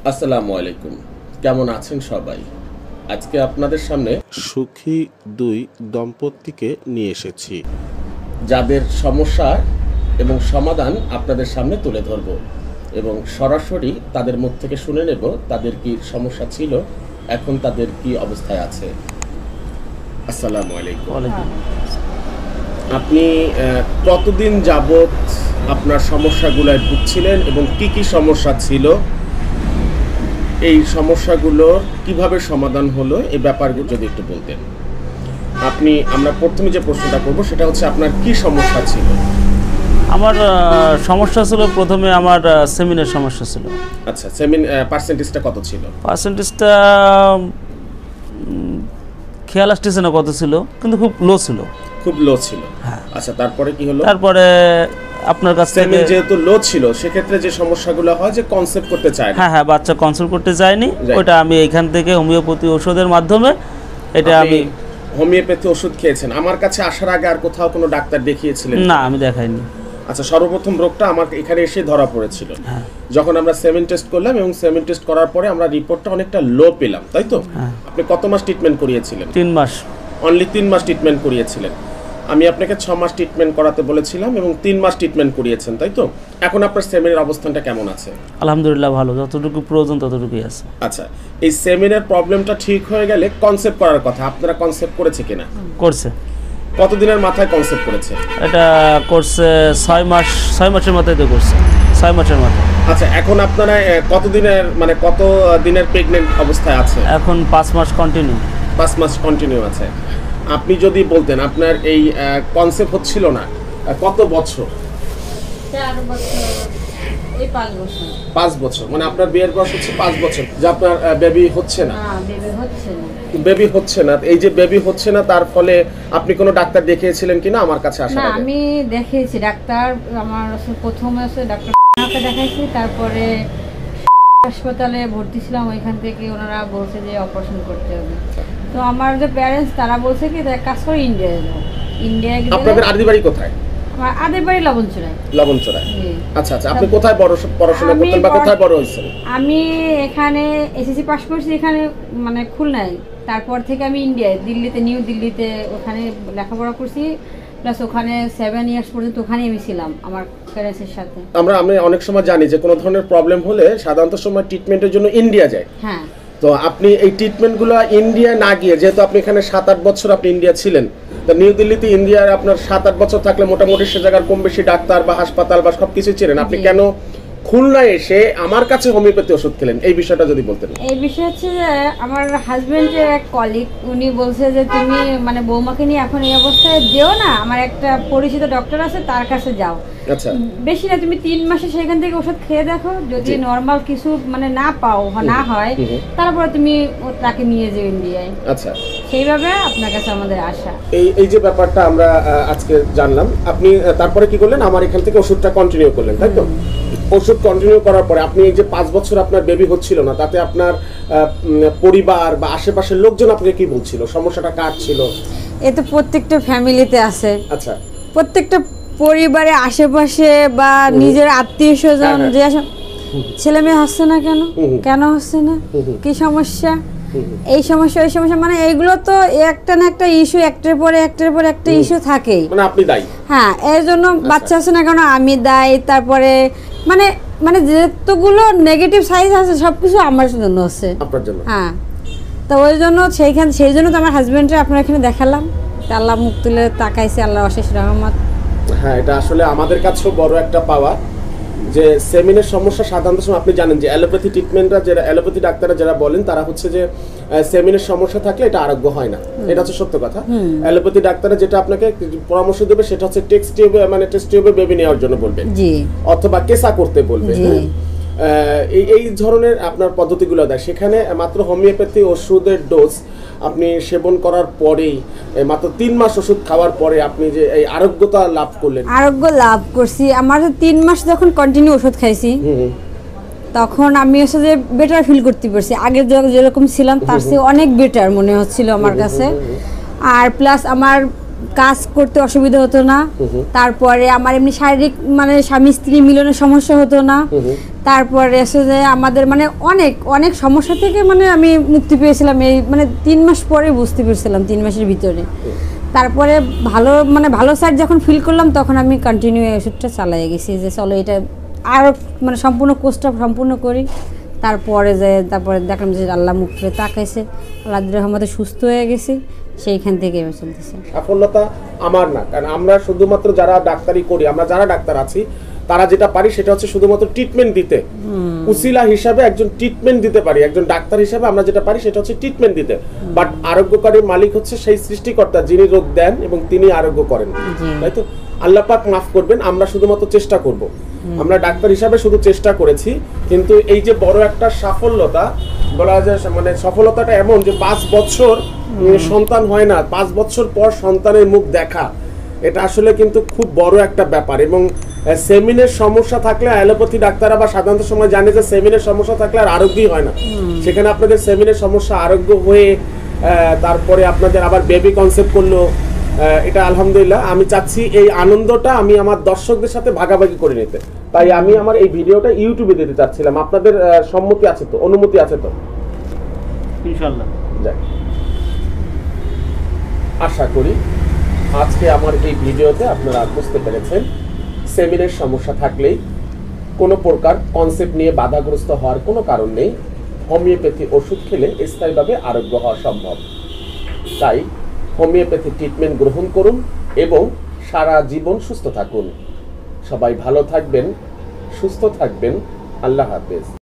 আসসালামু আলাইকুম, কেমন আছেন সবাই? আজকে আপনাদের সামনে সুখী দুই দম্পতিকে নিয়ে এসেছি, যাদের সমস্যা এবং সমাধান আপনাদের সামনে তুলে ধরব এবং সরাসরি তাদের মুখ থেকে শুনে নেব তাদের কি সমস্যা ছিল, এখন তাদের কি অবস্থায় আছে। আসসালামু আলাইকুম। আপনি কতদিন যাবত আপনার সমস্যাগুলোয় ভুগছিলেন এবং কি কি সমস্যা ছিল, এই সমস্যাগুলো কিভাবে সমাধান হলো, এই ব্যাপারগুলো যদি একটু বলতেন। আমরা প্রথমে যে প্রশ্নটা করব সেটা হচ্ছে আপনার কি সমস্যা ছিল? আমার সমস্যা ছিল, প্রথমে আমার সেমিনের সমস্যা ছিল। আচ্ছা, সেমিন পার্সেন্টেজটা কত ছিল? পার্সেন্টেজটা খেয়াল আসতেছে না কত ছিল, কিন্তু খুব লো ছিল। খুব লো ছিল। হ্যাঁ। আচ্ছা, তারপরে কি হলো? তারপরে আপনার কাছ থেকে সেমিন যেহেতু লো ছিল, সেক্ষেত্রে যে সমস্যাগুলো হয় যে কনসেপ্ট করতে চায় না। হ্যাঁ, বাচ্চা কনসাল্ট করতে চায়নি। ওটা আমি এখান থেকে হোমিওপ্যাথি ওষুধের মাধ্যমে এটা আমি হোমিওপ্যাথি ওষুধ খেয়েছেন। আমার কাছে আসার আগে আর কোথাও কোনো ডাক্তার দেখিয়েছিলেন? না, আমি দেখাইনি। আচ্ছা, সর্বপ্রথম রোগটা আমার এখানে এসে ধরা পড়েছিল যখন আমরা সেমিন টেস্ট করলাম, এবং সেমিন টেস্ট করার পরে আমরা রিপোর্টটা অনেকটা লো পেলাম, তাই তো? আপনি কত মাস ট্রিটমেন্ট করিয়েছিলেন? 3 মাস। অনলি 3 মাস ট্রিটমেন্ট করিয়েছিলেন। আমি আপনাকে 6 মাস ট্রিটমেন্ট করাতে বলেছিলাম এবং 3 মাস ট্রিটমেন্ট করিয়েছেন, তাই তো? এখন আপনার সেমিনের অবস্থানটা কেমন আছে? আলহামদুলিল্লাহ ভালো, যতটুকু প্রয়োজন ততটুকুই আছে। আচ্ছা, এই সেমিনের প্রবলেমটা ঠিক হয়ে গেলে কনসেপ্ট করার কথা, আপনারা কনসেপ্ট করেছে কিনা? করছে। কতদিনের মাথায় কনসেপ্ট করেছে? এটা করছে 6 মাসের মাথায় তো করছে, 6 মাসের মাথায়। আচ্ছা, এখন আপনারা কত দিনের প্রেগনেন্ট অবস্থায় আছে? এখন 5 মাস কন্টিনিউ। 5 মাস কন্টিনিউ আছে। আপনি যদি বলতেন আপনার এই কনসেপ্ট হচ্ছিল না কত বছর? 4 বছর, এই 5 বছর। 5 বছর, মানে আপনার বিয়ের বয়স হচ্ছে 5 বছর, যে আপনার বেবি হচ্ছে না। না, বেবি হচ্ছে না। বেবি হচ্ছে না, এই যে বেবি হচ্ছে না, তার ফলে আপনি কোনো ডাক্তার দেখিয়েছিলেন কিনা আমার কাছে আসার না, আগে? আমি দেখিয়েছি ডাক্তার। আমার প্রথমে ডাক্তার দেখাইছি, তারপরে হাসপাতালে ভর্তি ছিলাম, ওইখান থেকে ওনারা বলছে যে অপারেশন করতে হবে। তো আমার যে প্যারেন্টস, তারা বলছে কি কাজ করে ইন্ডিয়ায় যাও। ইন্ডিয়ায় গেলে আপনাদের আদি বাড়ি কোথায়? আমার আদের বাড়ি লবণচড়ায়। লবণচড়ায়। আচ্ছা আচ্ছা, আপনি কোথায় পড়াশোনা করতেন বা কোথায় বড় হয়েছেন? আমি এখানে এসএসসি পাস করছি এখানে, মানে খুলনায়। তারপর থেকে আমি ইন্ডিয়ায়, দিল্লিতে, নিউ দিল্লিতে ওখানে লেখাপড়া করছি, প্লাস ওখানে 7 ইয়ার্স পর্যন্ত ওখানে আমি ছিলাম আমার প্যারেন্টসের সাথে। আমি অনেক সময় জানি যে কোনো ধরনের প্রবলেম হলে সাধারণত সময় ট্রিটমেন্টের জন্য ইন্ডিয়া যায়। হ্যাঁ। তো আপনি এই ট্রিটমেন্টগুলো ইন্ডিয়া না গিয়ে, যেহেতু আপনি এখানে 7-8 বছর আপনি ইন্ডিয়া ছিলেন, তো নিউ দিল্লিতে ইন্ডিয়ার আপনার 7-8 বছর থাকলে মোটামুটি সে জায়গার কম বেশি ডাক্তার বা হাসপাতাল বা সবকিছু ছিলেন, আপনি কেন খুলনায় এসে আমার কাছে হোমিওপ্যাথি ওষুধ খেলেন, এই বিষয়টা যদি বলতেন। এই বিষয় হচ্ছে যে আমার হাজবেন্ডের এক কলিগ, উনি বলছে যে তুমি মানে বৌমাকে নিয়ে এখন এই অবস্থায় যেও না, আমার একটা পরিচিত ডক্টর আছে, তার কাছে যাও। আচ্ছা, বেশি না, তুমি 3 মাসে সেখান থেকে ওষুধ খেয়ে দেখো, যদি নরমাল কিছু মানে না পাও না হয়, তারপরে তুমি তাকে নিয়ে যাও ইন্ডিয়ায়। আচ্ছা, সেইভাবে আপনার কাছে আমাদের আশা। এই যে ব্যাপারটা আমরা আজকে জানলাম, আপনি তারপরে কি করলেন? আমার এখান থেকে ওষুধটা কন্টিনিউ করলেন, তাই তো? ওষুধ কন্টিনিউ করার পরে আপনি এই যে 5 বছর আপনার বেবি হচ্ছিল না, তাতে আপনার পরিবার বা আশেপাশের লোকজন আপনাকে কি বলছিল? সমস্যাটা কার ছিল? এ তো প্রত্যেকটা ফ্যামিলিতে আছে। আচ্ছা, প্রত্যেকটা পরিবারে আশেপাশে বা নিজের আত্মীয় স্বজন যে ছেলে মেয়ে হচ্ছে না, কেন হচ্ছে না, কি সমস্যা, এই সমস্যা ওই সমস্যা, মানে এইগুলো তো একটা না একটা ইস্যু, একটার পরে একটা ইস্যু থাকেই। মানে আপনি দায়ী। হ্যাঁ, এর জন্য বাচ্চা হচ্ছে না কেন আমি দায়ী। তারপরে মানে মানে যেতগুলো নেগেটিভ সাইড আছে সবকিছু আমার জন্য হচ্ছে, আপনার জন্য। হ্যাঁ, তো ওই জন্য সেই জন্য তো আমার হাজবেন্ডকে আপনার এখানে দেখালাম, আল্লাহ মুখ তুলে তাকাইছে, আল্লাহ অশেষ রহমত। হ্যাঁ, এটা আসলে আমাদের কাছেও বড় একটা পাওয়া যে সেমিনের সমস্যা সাধারণত সময় আপনি জানেন যে অ্যালোপ্যাথি ট্রিটমেন্টরা, যারা অ্যালোপ্যাথি ডাক্তাররা যারা বলেন, তারা হচ্ছে যে সেমিনের সমস্যা থাকলে এটা আরোগ্য হয় না, এটা হচ্ছে সত্য কথা। অ্যালোপ্যাথি ডাক্তাররা যেটা আপনাকে পরামর্শ দেবে সেটা হচ্ছে টেস্ট টিউবে বেবি নেওয়ার জন্য বলবেন, অথবা কেসা করতে বলবেন। এই ধরনের আপনার পদ্ধতিগুলো দেয়। সেখানে মাত্র হোমিওপ্যাথি ওষুধের ডোজ আপনি সেবন করার পরেই, মাত্র 3 মাস ওষুধ খাওয়ার পরে আপনি যে এই আরোগ্যতা লাভ করলেন। আরোগ্য লাভ করছি, আমার 3 মাস যখন কন্টিনিউ ওষুধ খাইছি, তখন আমি আসলে বেটার ফিল করতে পারছি। আগে যেরকম ছিলাম তার চেয়ে অনেক বেটার মনে হচ্ছিল আমার কাছে। আর প্লাস আমার কাজ করতে অসুবিধা হতো না, তারপরে আমার এমনি শারীরিক মানে স্বামী স্ত্রী মিলনের সমস্যা হতো না, তারপরে এসে যে আমাদের মানে অনেক অনেক সমস্যা থেকে মানে আমি মুক্তি পেয়েছিলাম এই মানে 3 মাস পরে বুঝতে পেরেছিলাম, 3 মাসের ভিতরে। তারপরে ভালো মানে ভালো সাইড যখন ফিল করলাম তখন আমি কন্টিনিউ এই ওষুধটা চালিয়ে গেছি যে চলো এটা আরও মানে সম্পূর্ণ কোর্সটা সম্পূর্ণ করি। তারপরে দেখলাম যে আল্লাহ মুখ করে তাকাইছে, আল্লাহর রহমতে সুস্থ হয়ে গেছি, সেইখান থেকে এবার চলতেছে। সফলতা আমার না, কারণ আমরা শুধুমাত্র যারা ডাক্তারি করি, আমরা যারা ডাক্তার আছি তারা যেটা পারি সেটা হচ্ছে শুধুমাত্র ট্রিটমেন্ট দিতে, উসিলা হিসাবে একজন ট্রিটমেন্ট দিতে পারি। একজন ডাক্তার হিসাবে আমরা যেটা পারি সেটা হচ্ছে ট্রিটমেন্ট দিতে, বাট আরোগ্যকারীর মালিক হচ্ছে সেই সৃষ্টিকর্তা যিনি রোগ দেন এবং তিনি আরোগ্য করেন, তাই তো? আল্লাহ পাক মাফ করবেন, আমরা শুধুমাত্র চেষ্টা করব। আমরা ডাক্তার হিসাবে শুধু চেষ্টা করেছি, কিন্তু এই যে বড় একটা সাফল্যতা বলা যায়, মানে সফলতাটা এমন যে 5 বছর সন্তান হয় না, 5 বছর পর সন্তানের মুখ দেখা, এটা আসলে কিন্তু খুব বড় একটা ব্যাপার। এবং সেমিনের সমস্যা থাকলে অ্যালোপ্যাথি ডাক্তাররা বা সাধারণত সময় জানে যে সেমিনের সমস্যা থাকলে আর আরোগ্যই হয় না, সেখানে আপনাদের সেমিনের সমস্যা আরোগ্য হয়ে তারপরে আপনাদের আবার বেবি কনসেপ্ট করলো, এটা আলহামদুলিল্লাহ। আমি চাচ্ছি এই আনন্দটা আমি আমার দর্শকদের সাথে ভাগাভাগি করে নিতে, তাই আমি আমার এই ভিডিওটা ইউটিউবে দিতে চাচ্ছিলাম। আপনাদের সম্মতি আছে তো, অনুমতি আছে তো? ইনশাআল্লাহ। যাক, আশা করি আজকে আমার এই ভিডিওতে আপনারা বুঝতে পেরেছেন সেমিনের সমস্যা থাকলেই কোনো প্রকার কনসেপ্ট নিয়ে বাধাগ্রস্ত হওয়ার কোনো কারণ নেই। হোমিওপ্যাথি ওষুধ খেলে স্থায়ীভাবে আরোগ্য হওয়া সম্ভব। তাই হোমিওপ্যাথি ট্রিটমেন্ট গ্রহণ করুন এবং সারা জীবন সুস্থ থাকুন। সবাই ভালো থাকবেন, সুস্থ থাকবেন। আল্লাহ হাফেজ।